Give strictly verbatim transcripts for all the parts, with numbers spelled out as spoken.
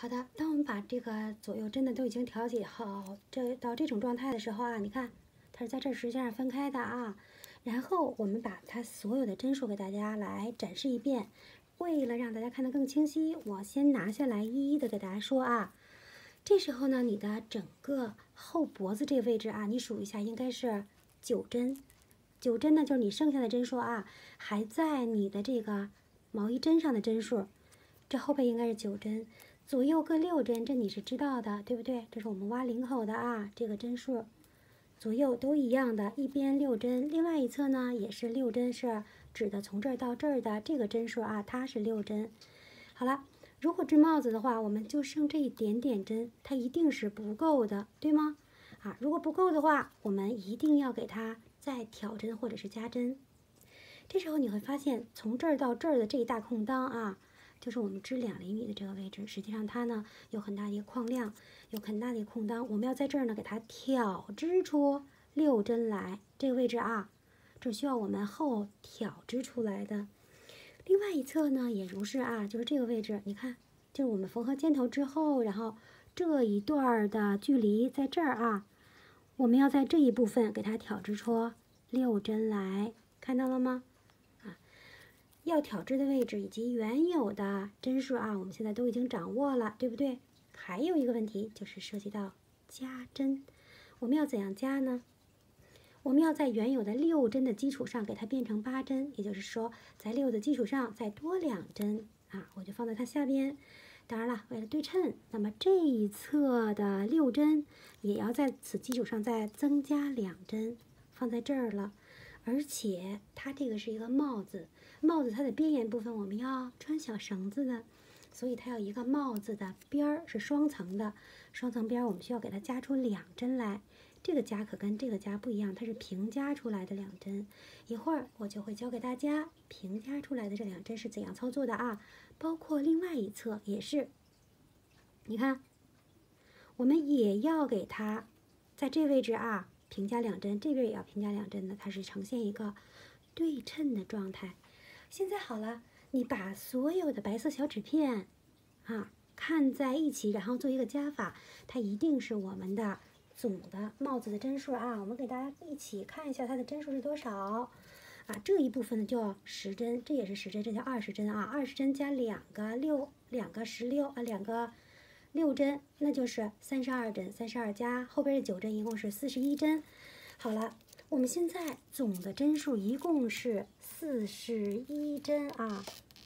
好的，当我们把这个左右针的都已经调节好，这到这种状态的时候啊，你看它是在这儿实际上分开的啊。然后我们把它所有的针数给大家来展示一遍，为了让大家看得更清晰，我先拿下来一一的给大家说啊。这时候呢，你的整个后脖子这个位置啊，你数一下应该是九针，九针呢就是你剩下的针数啊，还在你的这个毛衣针上的针数，这后背应该是九针。左右各六针，这你是知道的，对不对？这是我们挖领口的啊，这个针数，左右都一样的，一边六针，另外一侧呢也是六针，是指的从这儿到这儿的这个针数啊，它是六针。好了，如果织帽子的话，我们就剩这一点点针，它一定是不够的，对吗？啊，如果不够的话，我们一定要给它再挑针或者是加针。这时候你会发现，从这儿到这儿的这一大空当啊。就是我们织两厘米的这个位置，实际上它呢有很大的一个框量，有很大的一个空当。我们要在这儿呢给它挑织出六针来，这个位置啊，这需要我们后挑织出来的。另外一侧呢也如是啊，就是这个位置，你看，就是我们缝合尖头之后，然后这一段的距离在这儿啊，我们要在这一部分给它挑织出六针来，看到了吗？要挑织的位置以及原有的针数啊，我们现在都已经掌握了，对不对？还有一个问题就是涉及到加针，我们要怎样加呢？我们要在原有的六针的基础上给它变成八针，也就是说，在六的基础上再多两针啊，我就放在它下边。当然了，为了对称，那么这一侧的六针也要在此基础上再增加两针，放在这儿了。而且它这个是一个帽子，帽子它的边沿部分我们要穿小绳子的，所以它有一个帽子的边儿是双层的，双层边儿我们需要给它加出两针来。这个加可跟这个加不一样，它是平加出来的两针。一会儿我就会教给大家平加出来的这两针是怎样操作的啊，包括另外一侧也是。你看，我们也要给它在这位置啊。平加两针，这边也要平加两针的，它是呈现一个对称的状态。现在好了，你把所有的白色小纸片啊看在一起，然后做一个加法，它一定是我们的总的帽子的针数啊。我们给大家一起看一下它的针数是多少啊？这一部分呢叫十针，这也是十针，这叫二十针啊。二十针加两个六，两个十六啊，两个。六针，那就是三十二针，三十二加后边的九针，一共是四十一针。好了，我们现在总的针数一共是四十一针啊，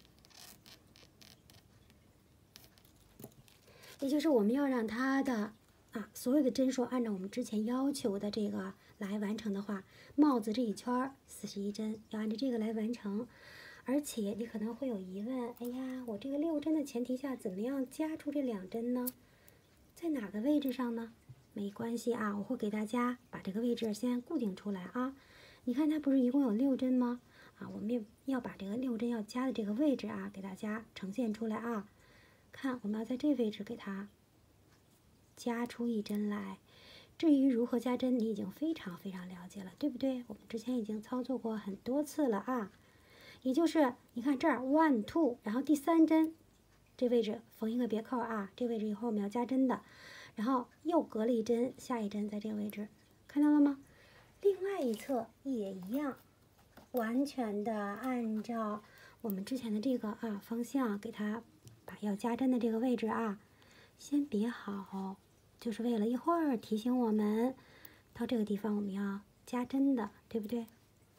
也就是我们要让它的啊所有的针数按照我们之前要求的这个来完成的话，帽子这一圈四十一针，要按照这个来完成。而且你可能会有疑问，哎呀，我这个六针的前提下，怎么样加出这两针呢？在哪个位置上呢？没关系啊，我会给大家把这个位置先固定出来啊。你看它不是一共有六针吗？啊，我们也要把这个六针要加的这个位置啊，给大家呈现出来啊。看，我们要在这位置给它加出一针来。至于如何加针，你已经非常非常了解了，对不对？我们之前已经操作过很多次了啊。也就是你看这儿 one two， 然后第三针这位置缝一个别扣啊，这位置以后我们要加针的，然后又隔了一针，下一针在这个位置，看到了吗？另外一侧也一样，完全的按照我们之前的这个啊方向给它把要加针的这个位置啊先别好，就是为了一会儿提醒我们到这个地方我们要加针的，对不对？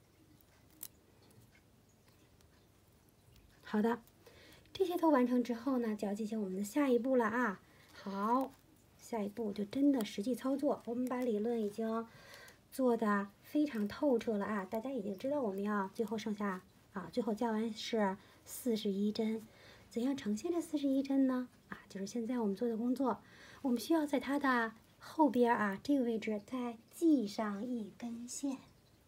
好的，这些都完成之后呢，就要进行我们的下一步了啊。好，下一步就真的实际操作。我们把理论已经做的非常透彻了啊，大家已经知道我们要最后剩下啊，最后加完是四十一针。怎样呈现这四十一针呢？啊，就是现在我们做的工作，我们需要在它的后边啊这个位置再系上一根线。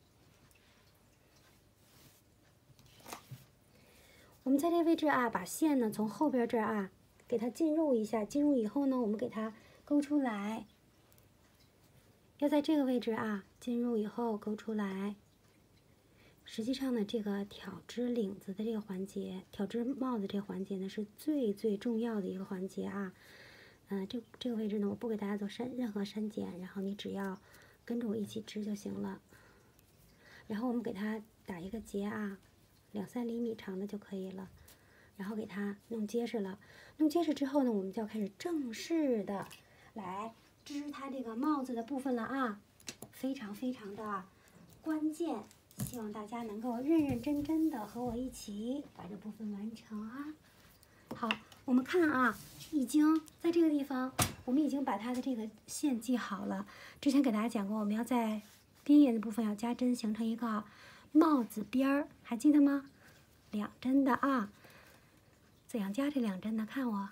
我们在这位置啊，把线呢从后边这儿啊，给它进入一下。进入以后呢，我们给它勾出来。要在这个位置啊，进入以后勾出来。 实际上呢，这个挑织领子的这个环节，挑织帽子这个环节呢，是最最重要的一个环节啊。嗯、呃，这这个位置呢，我不给大家做删任何删减，然后你只要跟着我一起织就行了。然后我们给它打一个结啊，两三厘米长的就可以了。然后给它弄结实了，弄结实之后呢，我们就要开始正式的来织它这个帽子的部分了啊，非常非常的关键。希望大家能够认认真真的和我一起把这部分完成啊。好，我们看啊，已经在这个地方，我们已经把它的这个线系好了。之前给大家讲过，我们要在边沿的部分要加针，形成一个帽子边儿，还记得吗？两针的啊。怎样加这两针呢？看我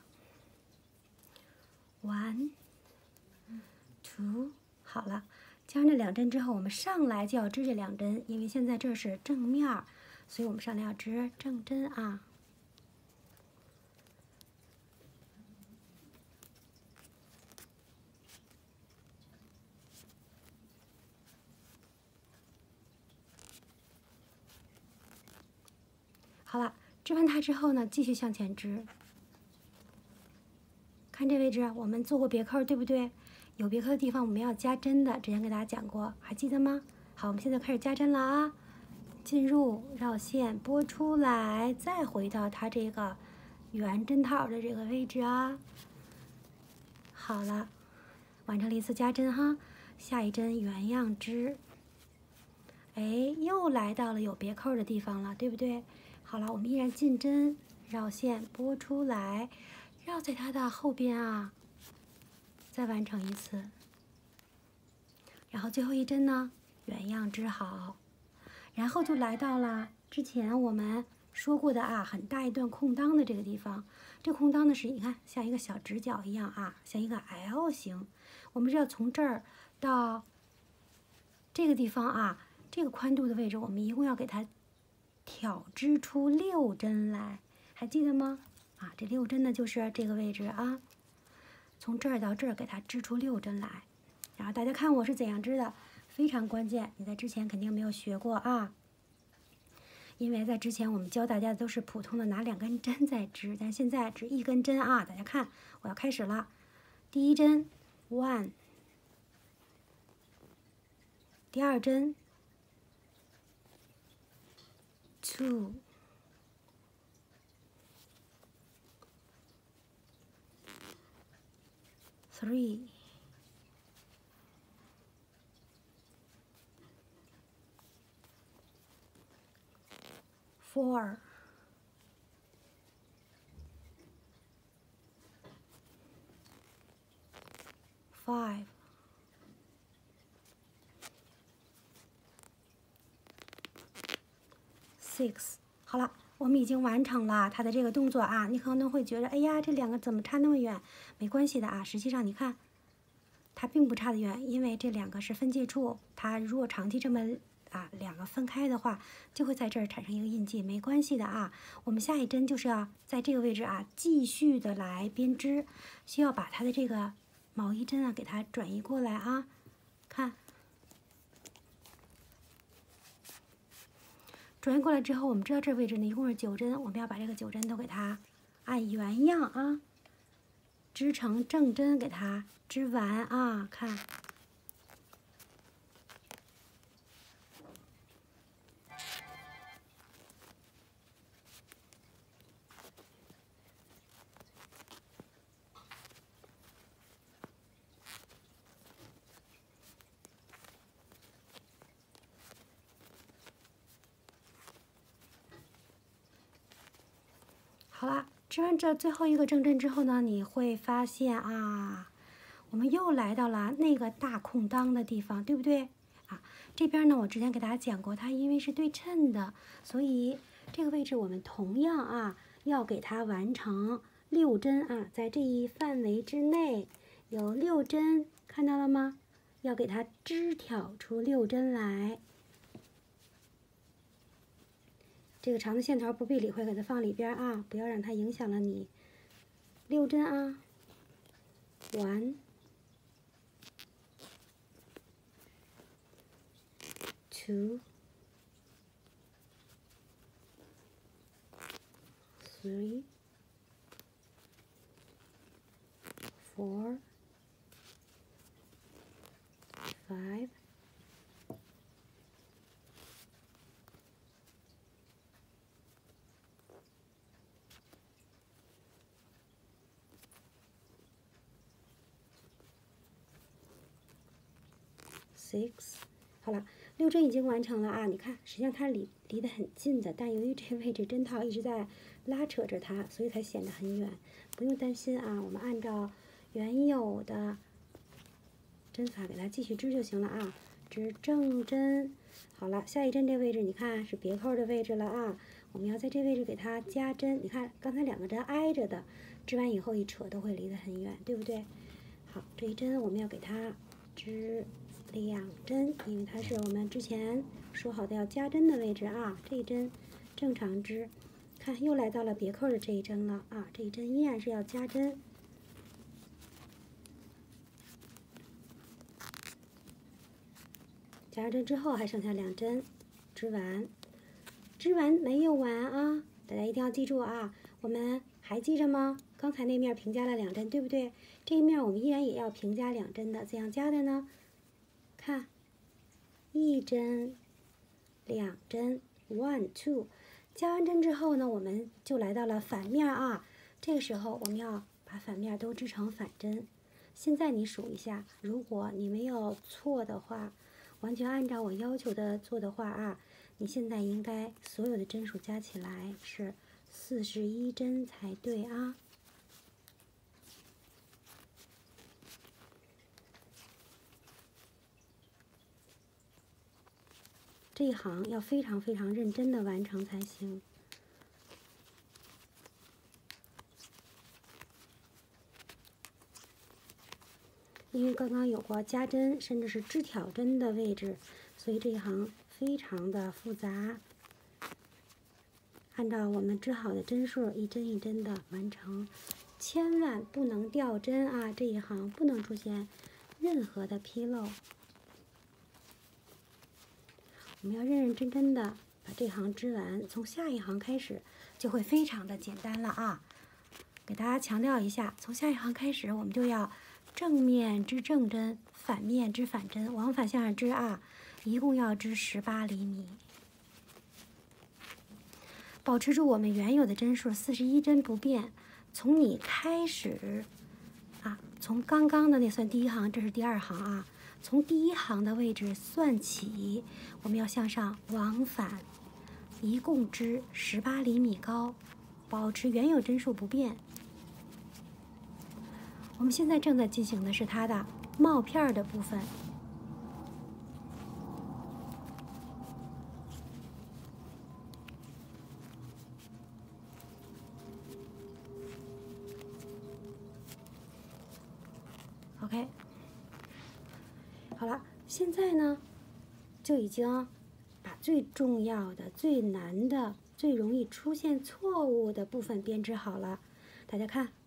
，one two， 好了。加上这两针之后，我们上来就要织这两针，因为现在这是正面儿，所以我们上来要织正针啊。好了，织完它之后呢，继续向前织。看这位置，我们做过别扣，对不对？有别扣的地方我们要加针的，之前给大家讲过，还记得吗？好，我们现在开始加针了啊！进入绕线拨出来，再回到它这个圆针套的这个位置啊。好了，完成了一次加针哈，下一针原样织。哎，又来到了有别扣的地方了，对不对？好了，我们依然进针，绕线拨出来，绕在它的后边啊。再完成一次，然后最后一针呢，原样织好，然后就来到了之前我们说过的啊，很大一段空当的这个地方。这空当呢是你看像一个小直角一样啊，像一个 L 型。我们是要从这儿到这个地方啊，这个宽度的位置，我们一共要给它挑织出六针来，还记得吗？啊，这六针呢就是这个位置啊。从这儿到这儿给它织出六针来，然后大家看我是怎样织的，非常关键，你在之前肯定没有学过啊。因为在之前我们教大家的都是普通的拿两根针在织，但现在织一根针啊。大家看，我要开始了，第一针 one， 第二针 two。Three, four, five, six。好了，我们已经完成了它的这个动作啊。你可能会觉得，哎呀，这两个怎么差那么远？没关系的啊，实际上你看，它并不差得远，因为这两个是分界处，它如果长期这么啊两个分开的话，就会在这儿产生一个印记，没关系的啊。我们下一针就是要在这个位置啊继续的来编织，需要把它的这个毛衣针啊给它转移过来啊，看。转移过来之后，我们知道这位置呢一共是九针，我们要把这个九针都给它按原样啊，织成正针，给它织完啊，看。好了，织完这最后一个正针之后呢，你会发现啊，我们又来到了那个大空当的地方，对不对？啊，这边呢，我之前给大家讲过，它因为是对称的，所以这个位置我们同样啊，要给它完成六针啊，在这一范围之内有六针，看到了吗？要给它织挑出六针来。这个长的线头不必理会，给它放里边啊，不要让它影响了你。六针啊 ，one, two, three, four, five, six， 好了，六针已经完成了啊！你看，实际上它离离得很近的，但由于这个位置针套一直在拉扯着它，所以才显得很远。不用担心啊，我们按照原有的针法给它继续织就行了啊。织正针，好了，下一针这位置你看是别扣的位置了啊。我们要在这位置给它加针，你看刚才两个针挨着的，织完以后一扯都会离得很远，对不对？好，这一针我们要给它织两针，因为它是我们之前说好的要加针的位置啊。这一针正常织，看又来到了别扣的这一针了啊，这一针依然是要加针。加上针之后还剩下两针，织完，织完没有完啊！大家一定要记住啊，我们还记着吗？刚才那面平加了两针，对不对？这一面我们依然也要平加两针的，怎样加的呢？看，一针，两针 ，one two， 加完针之后呢，我们就来到了反面啊。这个时候我们要把反面都织成反针。现在你数一下，如果你没有错的话。完全按照我要求的做的话啊，你现在应该所有的针数加起来是四十一针才对啊。这一行要非常非常认真的完成才行。因为刚刚有过加针，甚至是织挑针的位置，所以这一行非常的复杂。按照我们织好的针数，一针一针的完成，千万不能掉针啊！这一行不能出现任何的纰漏。我们要认认真真的把这行织完，从下一行开始就会非常的简单了啊！给大家强调一下，从下一行开始，我们就要正面织正针，反面织反针，往反向上织啊，一共要织十八厘米。保持住我们原有的针数四十一针不变。从你开始啊，从刚刚的那算第一行，这是第二行啊。从第一行的位置算起，我们要向上往返，一共织十八厘米高，保持原有针数不变。我们现在正在进行的是它的帽片的部分。OK， 好了，现在呢，就已经把最重要的、最难的、最容易出现错误的部分编织好了。大家看。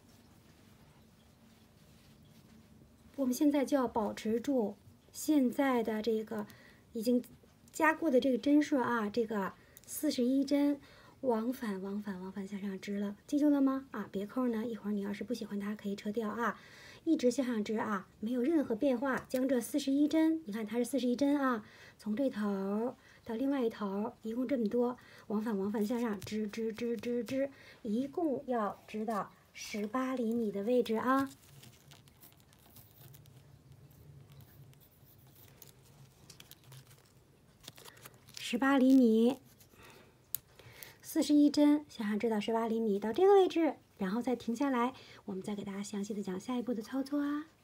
我们现在就要保持住现在的这个已经加过的这个针数啊，这个四十一针往返往返往返向上织了，记住了吗？啊，别扣呢，一会儿你要是不喜欢它可以撤掉啊，一直向上织啊，没有任何变化。将这四十一针，你看它是四十一针啊，从这头到另外一头，一共这么多，往返往返向上织织织织织，一共要织到十八厘米的位置啊。十八厘米，四十一针向上织到十八厘米，到这个位置，然后再停下来，我们再给大家详细的讲下一步的操作啊。